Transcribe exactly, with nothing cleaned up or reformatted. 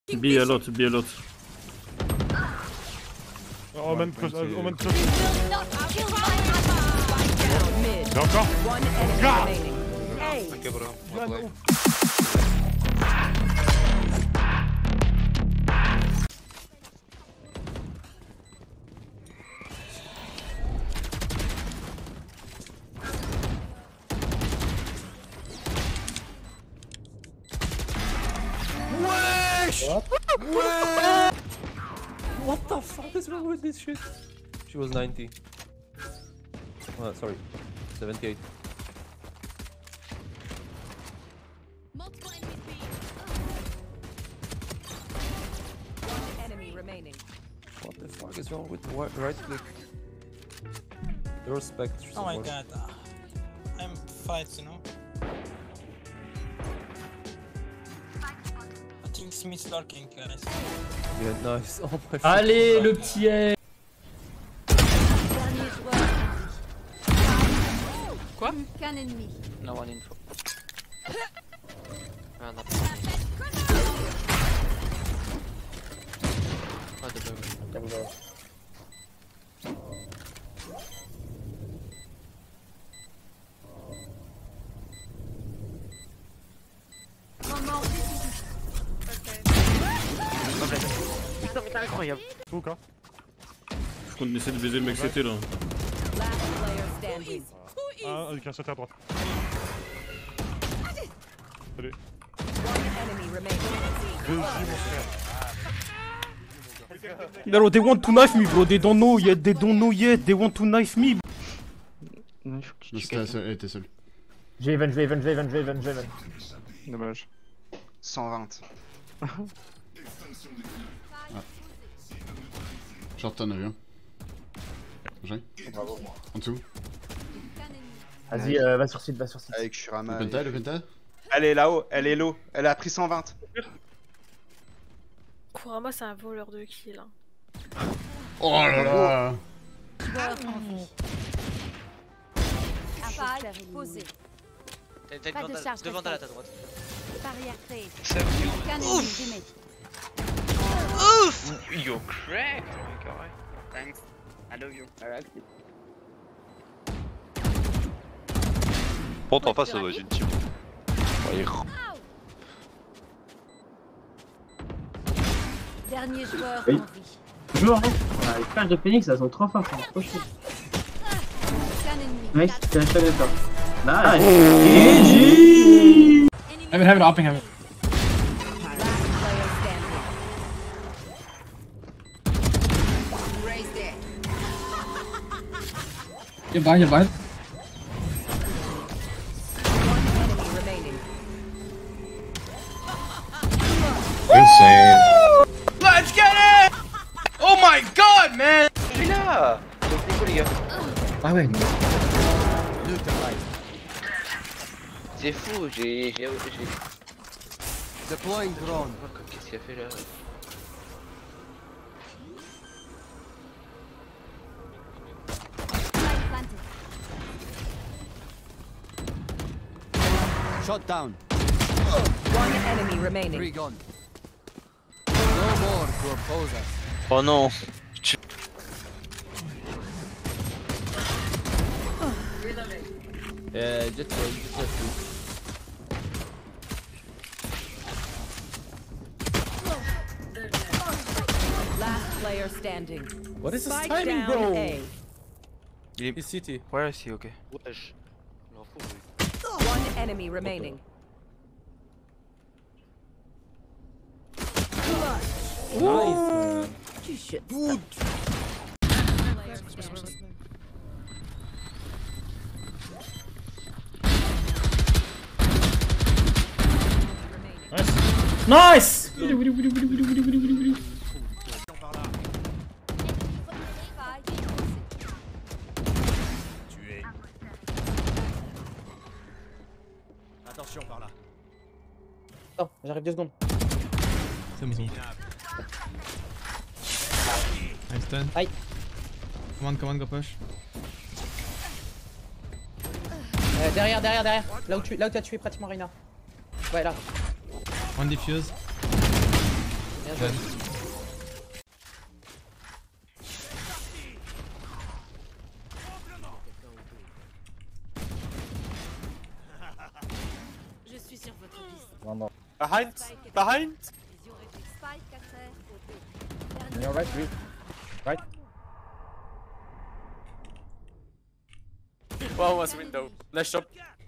Be a lot, be a lot. Oh man, close, oh man, close. Y'a encore? Ah Ok bro, Yann, ouais. oh. Wesh! What? What? What the fuck is wrong with this shit? She was ninety. Oh, sorry, seventy-eight. One enemy remaining. What the fuck is wrong with the right click? The respect. Oh my god, uh, I'm fights, you know. I think Smith's lurking, guys. Yeah, nice. Oh my. Allez, le petit air. Dernier joueur. Quoi? Qu'un ennemi. No one info. Ah, non. Pas de bug. Moment décisif. Putain, mais t'es incroyable. Où quoi? Je compte essayer de baiser le mec c'était là. Last player standing. Ah, avec un sauté à droite. Salut. One enemy remaining. Réussi mon frère. Bro, they want to knife me, bro. They don't know yet. They don't know yet. They want to knife me. Non, il faut que tu Non, c'était seul, elle était seule. J'ai even, j'ai even, j'ai even, j'ai even, j'ai even. Dommage. cent vingt. Ah. Short ton avion. J'ai. En dessous. Vas-y, euh, va sur site, va sur site. Avec Shurama. Le penta, le penta. Elle est là-haut, elle est low. Elle a pris cent vingt. Kurama, c'est un voleur de kills. Hein. Oh là là. Joueur en vie. Appareil posé. Pas de charge Devant à la droite. Barrière créée. Ouf! Qu'un ennemi démet. Ouf! You're cracked! Oh my god. Thanks. I love you. Alright. Bon, en face, ça doit être une team. Dernier joueur Oui. en vie. Bonjour, hein. Les flashs de Phoenix, elles sont trop fortes, elles sont trop chaudes. Qu'un ennemi. Mec, c'est un chat de temps. Nice! G G! Heaven, heaven, upping heaven. Last player standing. Raised it. You're fine, you're fine. One enemy remaining. Insane. Let's get it! Oh my god, man! Il est là! Donc, c'est quoi, les gars? Ah ouais. C'est fou, j'ai. j'ai. j'ai. Deploying drone. Qu'est-ce qu'il a fait là? Shot down. One enemy remaining. Three gone. No more to oppose us. Oh non! Euh, just uh, just Last player standing. What is this Spike timing, down bro? A. Il est. He's city. Ouais, si, ok. Wesh. Il en faut, oui. One enemy remaining. Nice. Tu shit. Good. Nice! Attention par là. Attends, j'arrive deux secondes. C'est bon, c'est bon. Nice stun. Aïe. Come on, come on, go push. Euh, derrière, derrière, derrière. Là où tu là où as tué pratiquement Reina. Ouais, là. One diffuse. Gen. Je suis sur votre piste. Behind! Behind! Spike à terre au B. You're right, three. Right. What was window? Nice shot.